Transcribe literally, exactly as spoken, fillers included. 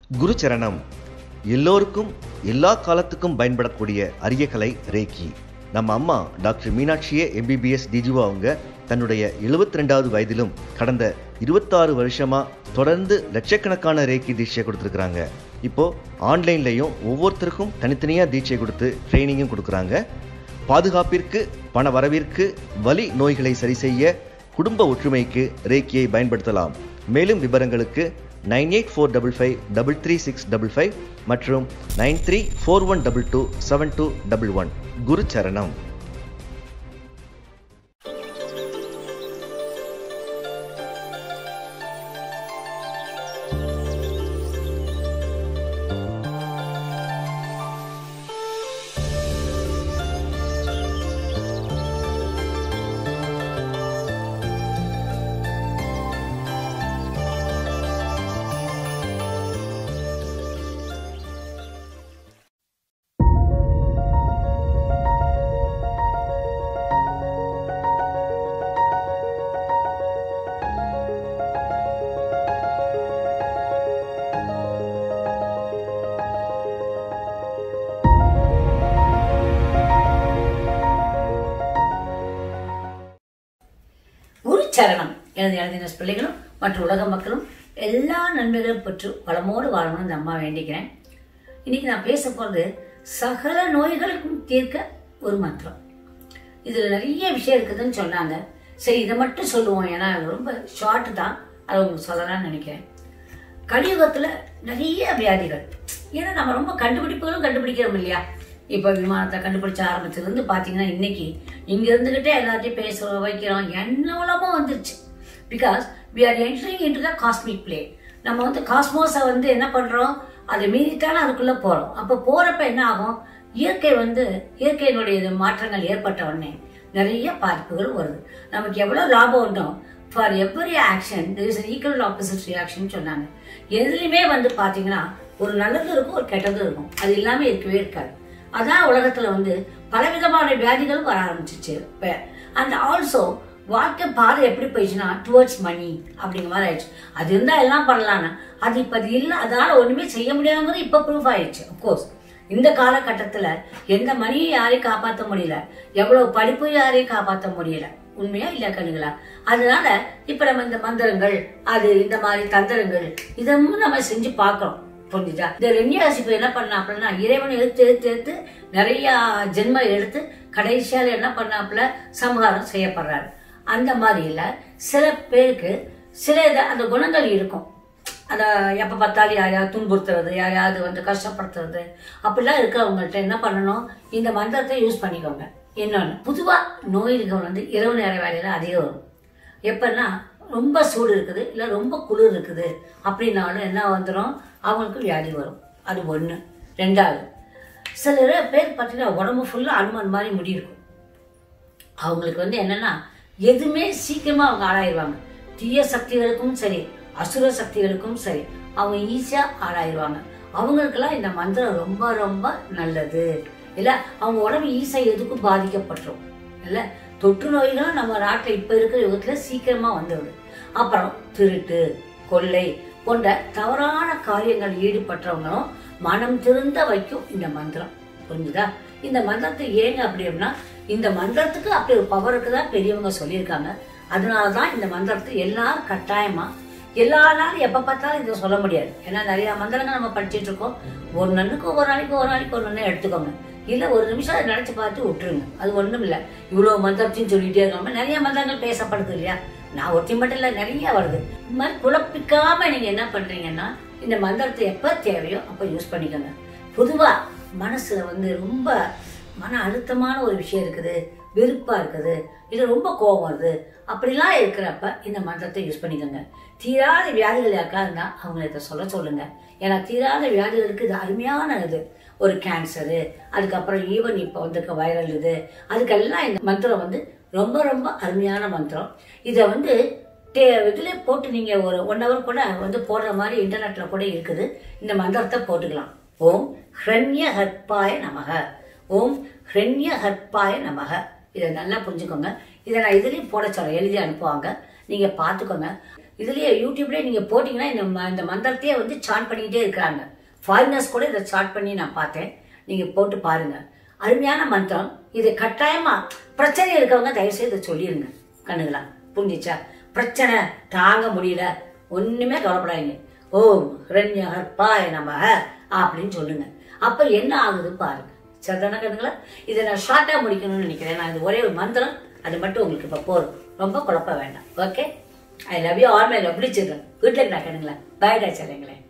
குரு சரணம். எல்லோருக்கும் எல்லா காலத்துக்கும் பயன்படக்கூடிய அரிய கலை ரேக்கி. நம்ம அம்மா டாக்டர் மீனாட்சியே எம்பிபிஎஸ் டிஜிவா அவங்க தன்னுடைய எழுபத்தி ரெண்டாவது வயதிலும் கடந்த இருபத்தாறு வருஷமா தொடர்ந்து லட்சக்கணக்கான ரேக்கி தீட்சை கொடுத்துருக்குறாங்க. இப்போ ஆன்லைன்லையும் ஒவ்வொருத்தருக்கும் தனித்தனியாக தீட்சை கொடுத்து ட்ரைனிங்கும் கொடுக்குறாங்க. பாதுகாப்பிற்கு, பண வரவிற்கு, வலி நோய்களை சரி செய்ய, குடும்ப ஒற்றுமைக்கு ரேக்கியை பயன்படுத்தலாம். மேலும் விவரங்களுக்கு nine eight four double five double three six double five மற்றும் nine three four one double two seven two double one. குரு சரணம். சரணம். எனது எழுதின பிள்ளைகளும் மற்ற உலக மக்களும் எல்லா நன்மைகளும் பெற்று வளமோடு வாழணும்னு இந்த அம்மா வேண்டிக்கிறேன். இன்னைக்கு நான் பேச போறது சகல நோய்களுக்கும் தீர்க்க ஒரு மந்திரம். இதுல நிறைய விஷயம் இருக்குதுன்னு சொன்னாங்க. சரி, இதை மட்டும் சொல்லுவோம், ஏன்னா ரொம்ப ஷார்ட் தான், அதை உங்களுக்கு சொல்லலாம்னு நினைக்கிறேன். கலியுகத்துல நிறைய வியாதிகள், ஏன்னா நம்ம ரொம்ப கண்டுபிடிப்புகளும் கண்டுபிடிக்கிறோம் இல்லையா. இப்போ விமானத்தை கண்டுபிடிச்ச ஆரம்பிச்சதுலேருந்து பார்த்தீங்கன்னா இன்னைக்கு இங்கே இருந்துக்கிட்டே எல்லாத்தையும் பேசுகிறோம், வைக்கிறோம், என்னவளமோ வந்துருச்சு. Because we are entering into the cosmic play. நம்ம வந்து காஸ்மோஸை வந்து என்ன பண்ணுறோம், அதை மீறித்தானே அதுக்குள்ளே போகிறோம். அப்போ போகிறப்ப என்ன ஆகும், இயற்கை வந்து இயற்கையினுடைய மாற்றங்கள் ஏற்பட்ட உடனே நிறைய பாதிப்புகள் வருது. நமக்கு எவ்வளோ லாபம் உண்டோ, for every action there is equal opposite reaction சொன்னாங்க. எதுலையுமே வந்து பார்த்தீங்கன்னா ஒரு நல்லது இருக்கும், ஒரு கெட்டதும் இருக்கும். அது இல்லாமல் இருக்கவே இருக்காது. அதான் உலகத்துல வந்து பலவிதமான வியாதிகள் வர ஆரம்பிச்சிச்சு. அண்ட் ஆல்சோ வாழ்க்கை பாதை எப்படி போயிடுச்சுன்னா டுவர்ட்ஸ் மணி அப்படிங்கிற மாதிரி ஆயிடுச்சு. அது இருந்தா எல்லாம் பண்ணலான்னு, அது இப்ப அது இல்லை, அதால ஒண்ணுமே செய்ய முடியாதுங்கிறது இப்ப ப்ரூஃப் ஆயிடுச்சு. அப்கோர்ஸ் இந்த காலகட்டத்துல எந்த மணியும் யாரையும் காப்பாற்ற முடியல, எவ்வளவு படிப்பையும் யாரையும் காப்பாற்ற முடியல. உண்மையா இல்ல கண்ணுங்களா? அதனால இப்ப நம்ம இந்த மந்திரங்கள், அது இந்த மாதிரி தந்திரங்கள், இதெல்லாம் நம்ம செஞ்சு பாக்குறோம். புரிஞ்சுதா? இந்த ரென்யாசிப்பு என்ன பண்ணாப்புலன்னா இறைவனை எடுத்து எடுத்து எடுத்து நிறைய ஜென்ம எடுத்து கடைசியால என்ன பண்ணாப்புல சம்ஹாரம் செய்யப்படுறாரு. அந்த மாதிரில சில பேருக்கு சில அந்த குணங்கள் இருக்கும். அத எப்ப பார்த்தாலும் யாரையாவது துன்புறுத்துறது, யாரையாவது வந்து கஷ்டப்படுத்துறது, அப்படிலாம் இருக்கிறவங்கள்ட்ட என்ன பண்ணணும், இந்த மந்திரத்தை யூஸ் பண்ணிக்கோங்க. இன்னொன்னு, பொதுவா நோய்கள் வந்து இரவு நேர வேலையில அதிகம் வரும். எப்பன்னா ரொம்ப சூடு இருக்குது, இல்ல ரொம்ப குளிர் இருக்குது அப்படின்னாலும் என்ன வந்துடும், அவங்களுக்கு வியாதி வரும். அது ஒண்ணு. ரெண்டாவது, சில பேர் பார்த்தீங்கன்னா உடம்பு ஃபுல்லா அனுமன் மாதிரி முடி இருக்கும். அவங்களுக்கு வந்து என்னன்னா எதுவுமே சீக்கிரமா அவங்க ஆளாயிருவாங்க. தீய சக்திகளுக்கும் சரி, அசுர சக்திகளுக்கும் சரி, அவங்க ஈஸியா ஆளாயிருவாங்க. அவங்களுக்கெல்லாம் இந்த மந்திரம் ரொம்ப ரொம்ப நல்லது. இல்ல அவங்க உடம்பு ஈஸியா எதுக்கும் பாதிக்கப்பட்டுரும். இல்ல தொற்று நோய்களும் நம்ம நாட்டில் இப்ப இருக்கிற யுகத்துல சீக்கிரமா வந்துடுது. அப்புறம் திருட்டு, கொள்ளை போன்ற தவறான காரியங்கள் ஈடுபட்டவங்களும் மனம் திருந்த வைக்கும் இந்த மந்திரம். புரிஞ்சுதா? இந்த மந்திரத்தை ஏங்க அப்படி அப்படின்னா, இந்த மந்திரத்துக்கு அப்படி ஒரு பவர் இருக்குதான் பெரியவங்க சொல்லியிருக்காங்க. அதனாலதான் இந்த மந்திரத்தை எல்லாரும் கட்டாயமா எல்லா நாளும் எப்ப பார்த்தாலும் இதை சொல்ல முடியாது. ஏன்னா நிறைய மந்திரங்கள் நம்ம படிச்சுட்டு இருக்கோம். ஒரு நாளுக்கு ஒரு நாளைக்கு ஒரு நாளைக்கு ஒரு நாள் எடுத்துக்கோங்க. இல்ல ஒரு நிமிஷம் அதை நினைச்சு பார்த்து விட்டுருங்க. அது ஒண்ணும் இல்ல. இவ்வளவு மந்திரத்தையும் சொல்லிட்டே இருக்காம நிறைய மந்திரங்கள் பேசப்படுது இல்லையா. நான் ஒருத்தி மட்டும் இல்ல, நிறைய வருது. இந்த மாதிரி குழப்பிக்காம நீங்க என்ன பண்றீங்கன்னா, இந்த மந்திரத்தை எப்ப தேவையோ அப்ப யூஸ் பண்ணிக்கோங்க. பொதுவா மனசுல வந்து ரொம்ப மன அழுத்தமான ஒரு விஷயம் இருக்குது, வெறுப்பா இருக்குது, இல்ல ரொம்ப கோபம் வருது, அப்படிலாம் இருக்கிறப்ப இந்த மந்திரத்தை யூஸ் பண்ணிக்கோங்க. தீராத வியாதிகள் யாருக்கா இருந்தா அவங்களை இதை சொல்ல சொல்லுங்க. ஏன்னா தீராத வியாதிகளுக்கு இது அருமையான இது. ஒரு கேன்சரு, அதுக்கப்புறம் ஈவன் இப்ப வந்து வைரல் இது, அதுக்கெல்லாம் இந்த மந்திரம் வந்து ரொம்ப ரொம்ப அருமையான மந்திரம். இதை வந்து இதுல போட்டு நீங்க ஒரு ஒன் ஹவர் கூட வந்து போடுற மாதிரி இன்டர்நெட்ல கூட இருக்குது. இந்த மந்திரத்தை போட்டுக்கலாம். ஓம் ஹ்ரண்ய ஹர்ப்பாய நமக, ஓம் ஹ்ரண்ய ஹர்ப்பாய நமக. இதை நல்லா புரிஞ்சுக்கோங்க. இதை நான் இதுலயும் போட சொல்றேன், எழுதி அனுப்புவாங்க, நீங்க பாத்துக்கோங்க. இதுலயே யூடியூப்லயே நீங்க போட்டீங்கன்னா இந்த ம- இந்த மந்திரத்தையே வந்து சாட் பண்ணிக்கிட்டே இருக்கிறாங்க. ஃபாரினர்ஸ் கூட இதை சாட் பண்ணி நான் பார்த்தேன். நீங்க போட்டு பாருங்க. அருமையான மந்திரம். இது கட்டாயமா பிரச்சனை இருக்கவங்க தயவு செய்து இதை சொல்லிருங்க கண்ணுங்களா. புரிஞ்சிச்சா? பிரச்சனை தாங்க முடியல, ஒண்ணுமே கவலைப்படாதீங்க. ஓம் ஹிரண்யகர்பாய நமஹ அப்படின்னு சொல்லுங்க. அப்ப என்ன ஆகுது பாருங்க. சரிதான கண்ணுங்களா? இதை நான் ஷார்ட்டா முடிக்கணும்னு நினைக்கிறேன். நான் இது ஒரே ஒரு மந்திரம், அது மட்டும் உங்களுக்கு இப்ப போதும். ரொம்ப குழப்ப வேண்டாம். Okay, I love you all my lovely children. Good luck நான் கண்ணுங்களா. பாய் டா சரிங்களேன்.